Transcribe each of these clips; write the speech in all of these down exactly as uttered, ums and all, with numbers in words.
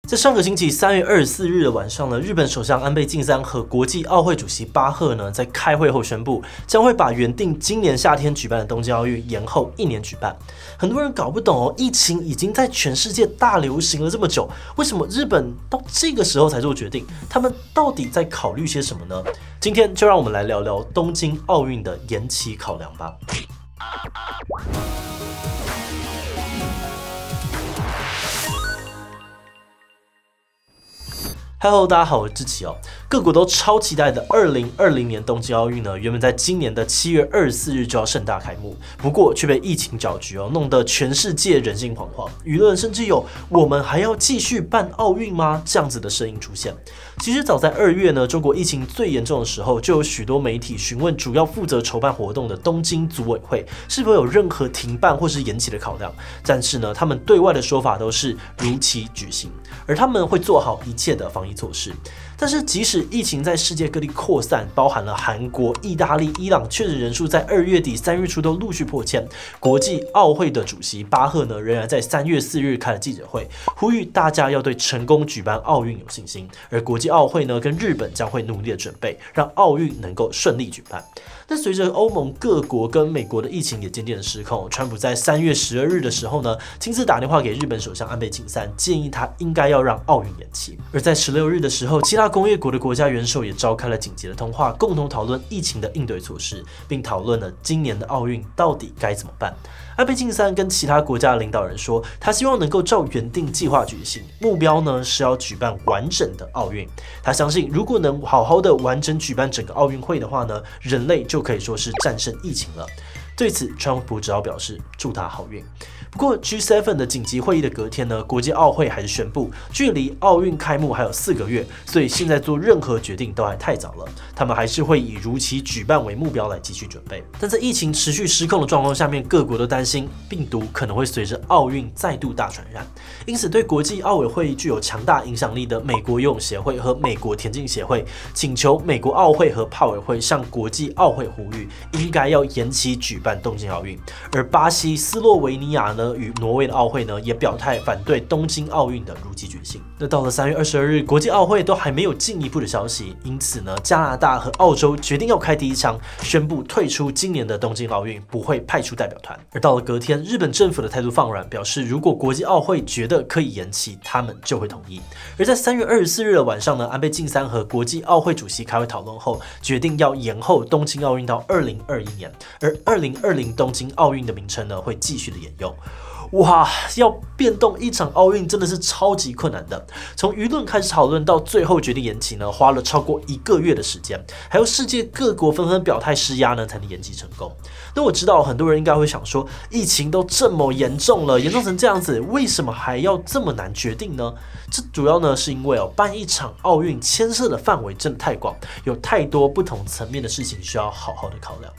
在上个星期三月二十四日的晚上呢，日本首相安倍晋三和国际奥会主席巴赫呢，在开会后宣布，将会把原定今年夏天举办的东京奥运延后一年举办。很多人搞不懂哦，疫情已经在全世界大流行了这么久，为什么日本到这个时候才做决定？他们到底在考虑些什么呢？今天就让我们来聊聊东京奥运的延期考量吧。Hello， 大家好，我是志奇哦。各国都超期待的二零二零年东京奥运呢，原本在今年的七月二十四日就要盛大开幕，不过却被疫情搅局哦，弄得全世界人心惶惶，舆论甚至有“我们还要继续办奥运吗”这样子的声音出现。其实早在二月呢，中国疫情最严重的时候，就有许多媒体询问主要负责筹办活动的东京组委会是否有任何停办或是延期的考量，但是呢，他们对外的说法都是如期举行，而他们会做好一切的防疫措施。但是即使疫情在世界各地扩散，包含了韩国、意大利、伊朗确诊人数在二月底、三月初都陆续破千，国际奥会的主席巴赫呢，仍然在三月四日开了记者会，呼吁大家要对成功举办奥运有信心。而国际奥会呢，跟日本将会努力的准备，让奥运能够顺利举办。但随着欧盟各国跟美国的疫情也渐渐的失控，川普在三月十二日的时候呢，亲自打电话给日本首相安倍晋三，建议他应该要让奥运延期。而在十六日的时候，其他工业国的国家元首也召开了紧急的通话，共同讨论疫情的应对措施，并讨论了今年的奥运到底该怎么办。安倍晋三跟其他国家的领导人说，他希望能够照原定计划举行，目标呢是要举办完整的奥运。他相信，如果能好好的完整举办整个奥运会的话呢，人类就可以说是战胜疫情了。对此，川普只好表示祝他好运。不过 G 七 的紧急会议的隔天呢，国际奥会还是宣布，距离奥运开幕还有四个月，所以现在做任何决定都还太早了。他们还是会以如期举办为目标来继续准备。但在疫情持续失控的状况下面，各国都担心病毒可能会随着奥运再度大传染，因此对国际奥委会具有强大影响力的美国游泳协会和美国田径协会，请求美国奥会和帕委会向国际奥会呼吁，应该要延期举办东京奥运。而巴西、斯洛维尼亚呢与挪威的奥会呢也表态反对东京奥运的如期举行。那到了三月二十二日，国际奥会都还没有进一步的消息，因此呢，加拿大和澳洲决定要开第一枪，宣布退出今年的东京奥运，不会派出代表团。而到了隔天，日本政府的态度放软，表示如果国际奥会觉得可以延期，他们就会同意。而在三月二十四日的晚上呢，安倍晋三和国际奥会主席开会讨论后，决定要延后东京奥运到二零二一年，而二零二零东京奥运的名称呢会继续的沿用。哇，要变动一场奥运真的是超级困难的。从舆论开始讨论到最后决定延期呢，花了超过一个月的时间，还有世界各国纷纷表态施压呢，才能延期成功。那我知道很多人应该会想说，疫情都这么严重了，严重成这样子，为什么还要这么难决定呢？这主要呢是因为哦，办一场奥运牵涉的范围真的太广，有太多不同层面的事情需要好好的考量。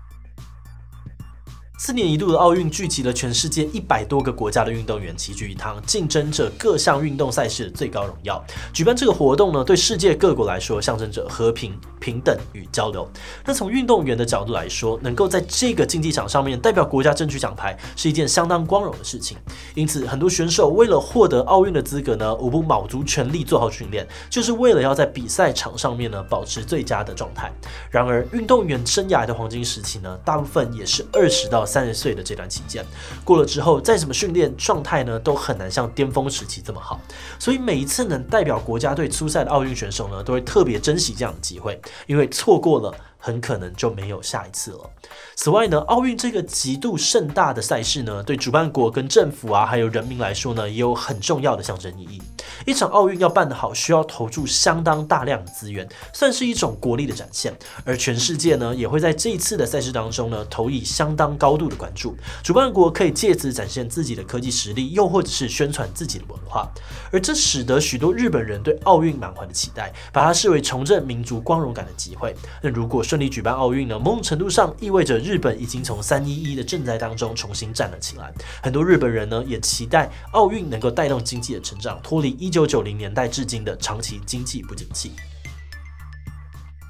四年一度的奥运聚集了全世界一百多个国家的运动员齐聚一堂，竞争着各项运动赛事的最高荣耀。举办这个活动呢，对世界各国来说象征着和平、平等与交流。那从运动员的角度来说，能够在这个竞技场上面代表国家争取奖牌，是一件相当光荣的事情。因此，很多选手为了获得奥运的资格呢，无不卯足全力做好训练，就是为了要在比赛场上面呢保持最佳的状态。然而，运动员生涯的黄金时期呢，大部分也是二十到三十岁的这段期间，过了之后，再怎么训练，状态呢都很难像巅峰时期这么好。所以每一次能代表国家队出赛的奥运选手呢，都会特别珍惜这样的机会，因为错过了，很可能就没有下一次了。此外呢，奥运这个极度盛大的赛事呢，对主办国跟政府啊，还有人民来说呢，也有很重要的象征意义。一场奥运要办得好，需要投注相当大量的资源，算是一种国力的展现。而全世界呢，也会在这一次的赛事当中呢，投以相当高度的关注。主办国可以借此展现自己的科技实力，又或者是宣传自己的文化。而这使得许多日本人对奥运满怀的期待，把它视为重振民族光荣感的机会。那如果顺利举办奥运呢，某种程度上意味着日本已经从三一一的震灾当中重新站了起来。很多日本人呢，也期待奥运能够带动经济的成长，脱离一九九零年代至今的长期经济不景气。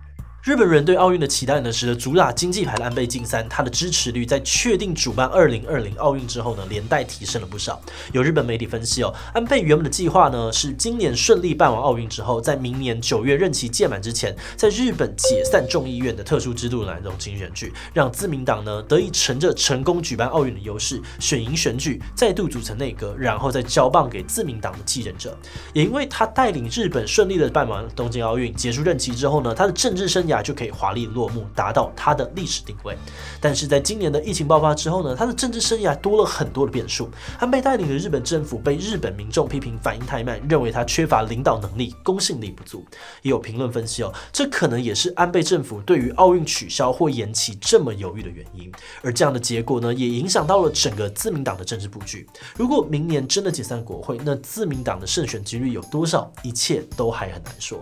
日本人对奥运的期待呢，使得主打经济牌的安倍晋三，他的支持率在确定主办二零二零奥运之后呢，连带提升了不少。有日本媒体分析哦，安倍原本的计划呢，是今年顺利办完奥运之后，在明年九月任期届满之前，在日本解散众议院的特殊制度来中心选举，让自民党呢得以乘着成功举办奥运的优势，选赢选举，再度组成内阁，然后再交棒给自民党的继任者。也因为他带领日本顺利的办完东京奥运，结束任期之后呢，他的政治生涯就可以华丽落幕，达到他的历史定位。但是在今年的疫情爆发之后呢，他的政治生涯多了很多的变数。安倍带领的日本政府被日本民众批评反应太慢，认为他缺乏领导能力，公信力不足。也有评论分析哦，这可能也是安倍政府对于奥运取消或延期这么犹豫的原因。而这样的结果呢，也影响到了整个自民党的政治布局。如果明年真的解散国会，那自民党的胜选几率有多少，一切都还很难说。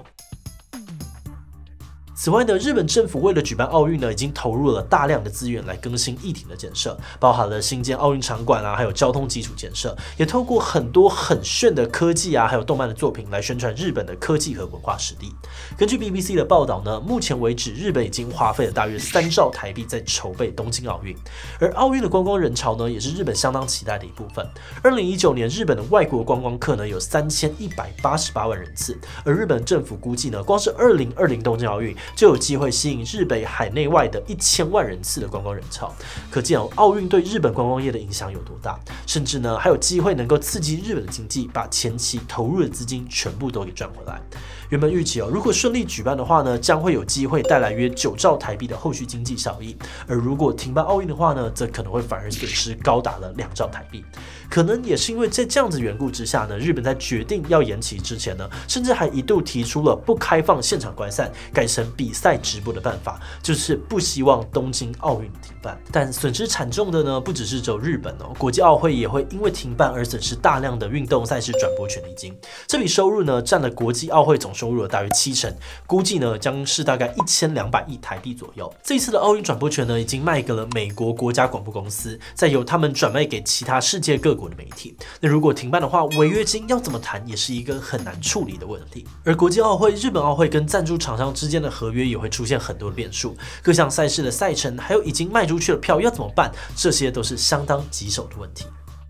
此外呢，日本政府为了举办奥运呢，已经投入了大量的资源来更新议庭的建设，包含了新建奥运场馆啊，还有交通基础建设，也透过很多很炫的科技啊，还有动漫的作品来宣传日本的科技和文化实力。根据 B B C 的报道呢，目前为止，日本已经花费了大约三兆台币在筹备东京奥运，而奥运的观光人潮呢，也是日本相当期待的一部分。二零一九年，日本的外国观光客呢有三千一百八十八万人次，而日本政府估计呢，光是二零二零东京奥运就有机会吸引日北海内外的一千万人次的观光人潮，可见哦，奥运对日本观光业的影响有多大，甚至呢还有机会能够刺激日本的经济，把前期投入的资金全部都给赚回来。原本预期哦，如果顺利举办的话呢，将会有机会带来约九兆台币的后续经济效益，而如果停办奥运的话呢，则可能会反而损失高达了两兆台币。可能也是因为在这样子缘故之下呢，日本在决定要延期之前呢，甚至还一度提出了不开放现场观赛，改成比赛直播的办法，就是不希望东京奥运停办。但损失惨重的呢，不只是只有日本哦，国际奥会也会因为停办而损失大量的运动赛事转播权利金，这笔收入呢，占了国际奥会总收入的大约七成，估计呢将是大概一千两百亿台币左右。这一次的奥运转播权呢，已经卖给了美国国家广播公司，再由他们转卖给其他世界各国的媒体。那如果停办的话，违约金要怎么谈，也是一个很难处理的问题。而国际奥会、日本奥会跟赞助厂商之间的合约也会出现很多的变数，各项赛事的赛程，还有已经卖出去的票要怎么办，这些都是相当棘手的问题。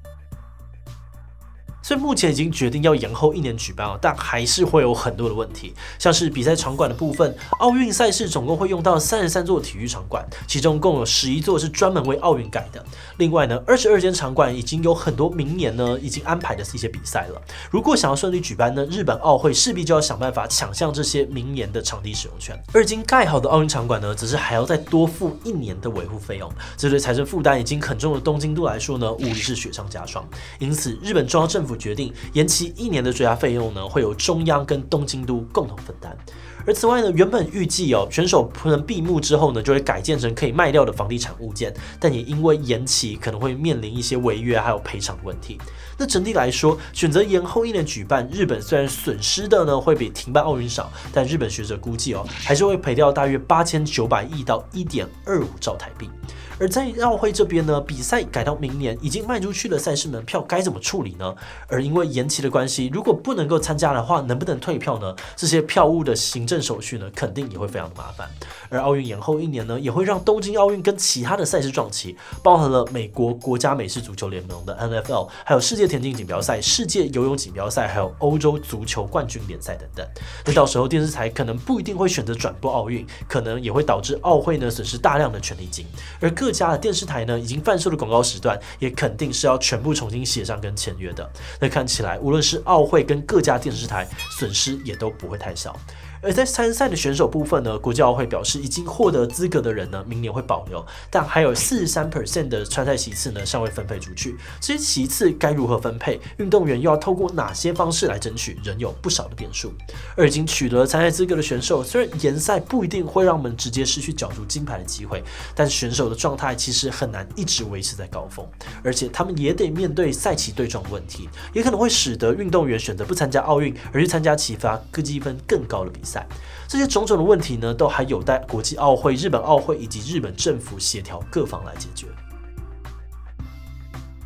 所以目前已经决定要延后一年举办哦，但还是会有很多的问题，像是比赛场馆的部分，奥运赛事总共会用到三十三座体育场馆，其中共有十一座是专门为奥运改的。另外呢，二十二间场馆已经有很多明年呢已经安排的一些比赛了。如果想要顺利举办呢，日本奥会势必就要想办法抢下这些明年的场地使用权。而已经盖好的奥运场馆呢，则是还要再多付一年的维护费用，这对财政负担已经很重的东京都来说呢，无疑是雪上加霜。因此，日本中央政府决定延期一年的追加费用呢，会由中央跟东京都共同分担。而此外呢，原本预计哦，选手不能闭幕之后呢，就会改建成可以卖掉的房地产物件，但也因为延期，可能会面临一些违约还有赔偿的问题。那整体来说，选择延后一年举办，日本虽然损失的呢会比停办奥运少，但日本学者估计哦，还是会赔掉大约八千九百亿到一点二五兆台币。而在奥会这边呢，比赛改到明年，已经卖出去的赛事门票该怎么处理呢？而因为延期的关系，如果不能够参加的话，能不能退票呢？这些票务的行政手续呢，肯定也会非常的麻烦。而奥运延后一年呢，也会让东京奥运跟其他的赛事撞期，包含了美国国家美式足球联盟的 N F L， 还有世界田径锦标赛、世界游泳锦标赛，还有欧洲足球冠军联赛等等。那到时候电视台可能不一定会选择转播奥运，可能也会导致奥会呢损失大量的权利金，而各家的电视台呢已经贩售的广告时段，也肯定是要全部重新协商跟签约的。那看起来，无论是奥会跟各家电视台，损失也都不会太小。而在参赛的选手部分呢，国际奥会表示，已经获得资格的人呢，明年会保留，但还有 百分之四十三 的参赛席次呢，尚未分配出去。这些席次该如何分配，运动员又要透过哪些方式来争取，仍有不少的变数。而已经取得参赛资格的选手，虽然延赛不一定会让我们直接失去角逐金牌的机会，但选手的状态其实很难一直维持在高峰，而且他们也得面对赛期对撞的问题，也可能会使得运动员选择不参加奥运，而去参加其他各积分更高的比赛。这些种种的问题呢，都还有待国际奥会、日本奥会以及日本政府协调各方来解决。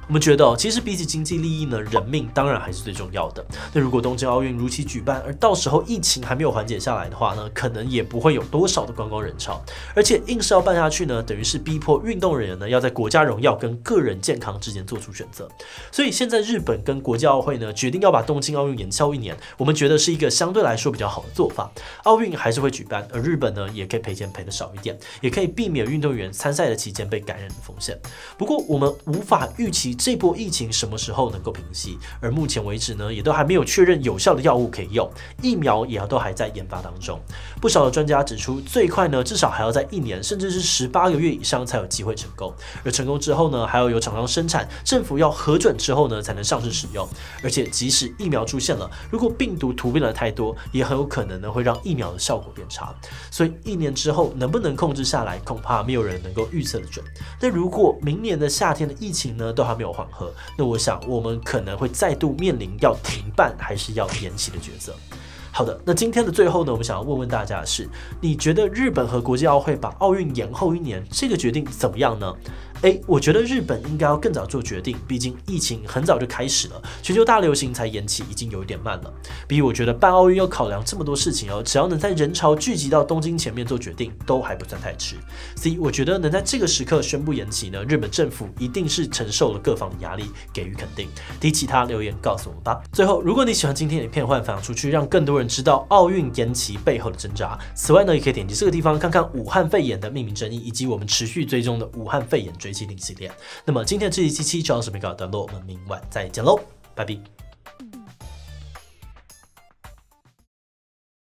我们觉得哦，其实比起经济利益呢，人命当然还是最重要的。那如果东京奥运如期举办，而到时候疫情还没有缓解下来的话呢，可能也不会有多少的观光人潮。而且硬是要办下去呢，等于是逼迫运动人员呢要在国家荣耀跟个人健康之间做出选择。所以现在日本跟国际奥会呢决定要把东京奥运延后一年，我们觉得是一个相对来说比较好的做法。奥运还是会举办，而日本呢也可以赔钱赔的少一点，也可以避免运动员参赛的期间被感染的风险。不过我们无法预期这波疫情什么时候能够平息，而目前为止呢，也都还没有确认有效的药物可以用，疫苗也都还在研发当中。不少的专家指出，最快呢至少还要在一年，甚至是十八个月以上才有机会成功。而成功之后呢，还要有厂商生产，政府要核准之后呢，才能上市使用。而且即使疫苗出现了，如果病毒突变了太多，也很有可能呢会让疫苗的效果变差。所以一年之后能不能控制下来，恐怕没有人能够预测得准。那如果明年的夏天的疫情呢都还没有缓和，那我想我们可能会再度面临要停办还是要延期的抉择。好的，那今天的最后呢，我们想要问问大家的是，你觉得日本和国际奥会把奥运延后一年，这个决定怎么样呢？A， 我觉得日本应该要更早做决定，毕竟疫情很早就开始了，全球大流行才延期已经有一点慢了。B， 我觉得办奥运要考量这么多事情哦，只要能在人潮聚集到东京前面做决定，都还不算太迟。C， 我觉得能在这个时刻宣布延期呢，日本政府一定是承受了各方的压力，给予肯定。D， 其他留言告诉我们吧。最后，如果你喜欢今天的影片，欢迎分享出去，让更多人知道奥运延期背后的挣扎。此外呢，也可以点击这个地方看看武汉肺炎的命名争议，以及我们持续追踪的武汉肺炎追击令系列。那么今天的这一期就到这边告一段落，我们明晚再见喽，拜拜。